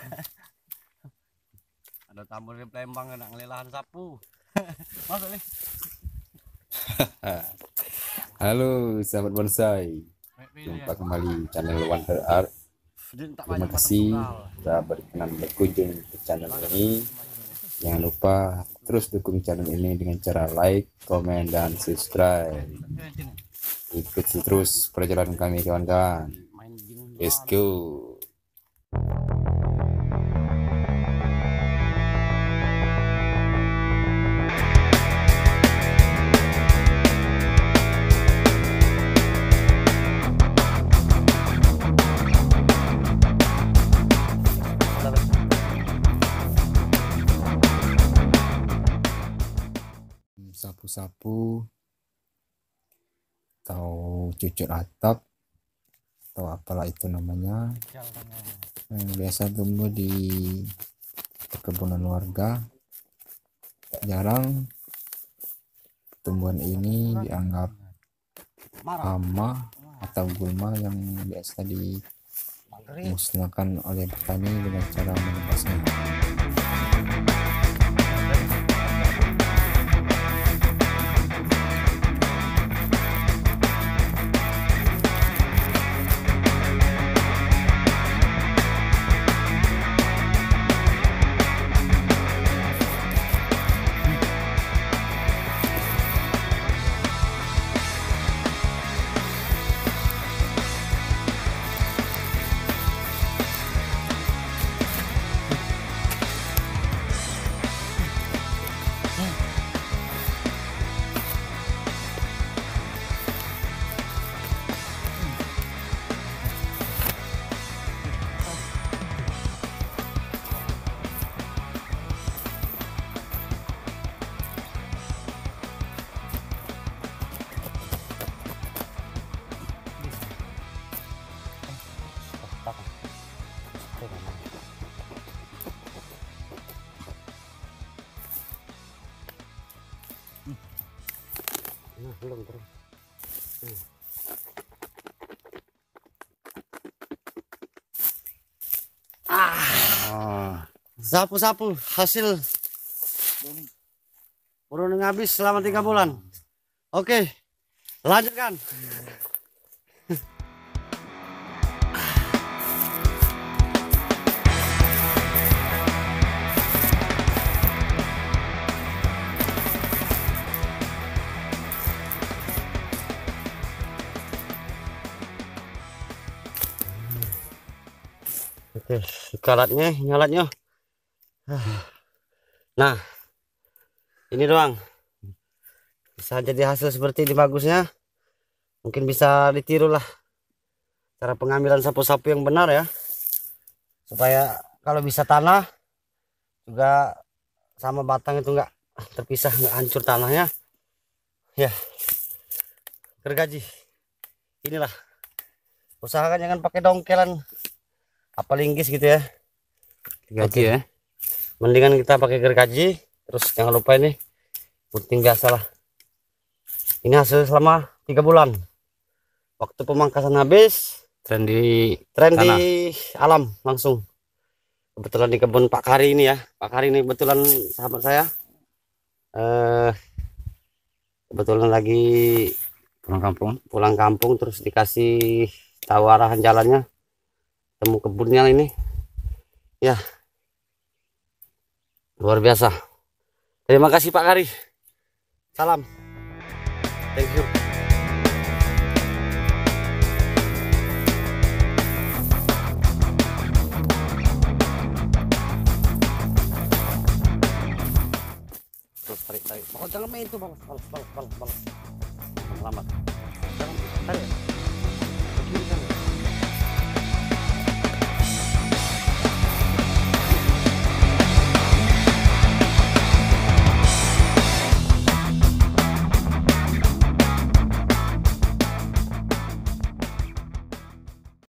Ada tamu dari Palembang nak ngelelahan sapu. Masuk nih. Halo sahabat bonsai, jumpa kembali channel Wonder Art. Terima kasih sudah berkenan berkunjung ke channel ini. Jangan lupa terus dukung channel ini dengan cara like, komen, dan subscribe. Ikuti terus perjalanan kami kawan-kawan. Let's go. Sapu-sapu atau cucuk atap atau apalah itu namanya, yang biasa tumbuh di perkebunan warga. Jarang tumbuhan ini dianggap hama atau gulma yang biasa dimusnahkan oleh petani dengan cara menebasnya. Belum terus. Sapu-sapu hasil burung habis selama 3 bulan. Oke, lanjutkan. Oke, nyalatnya. Nah, ini doang. Bisa jadi hasil seperti ini bagusnya. Mungkin bisa ditiru lah cara pengambilan sapu-sapu yang benar ya. Supaya kalau bisa tanah juga sama batang itu enggak terpisah, enggak hancur tanahnya. Ya, gergaji. Inilah. Usahakan jangan pakai dongkelan apa linggis gitu ya. Gergaji ya. Mendingan kita pakai gergaji. Terus jangan lupa ini gunting biasa lah. Ini hasil selama 3 bulan. Waktu pemangkasan habis, tren di alam langsung. Kebetulan di kebun Pak Kari ini ya. Pak Kari ini kebetulan sahabat saya. Kebetulan lagi pulang kampung terus dikasih tahu arahan jalannya. Temu kebunnya ini ya, luar biasa. Terima kasih Pak Kari, salam, thank you. Terus tarik pokoknya jangan main itu, balas lambat, jangan tarik.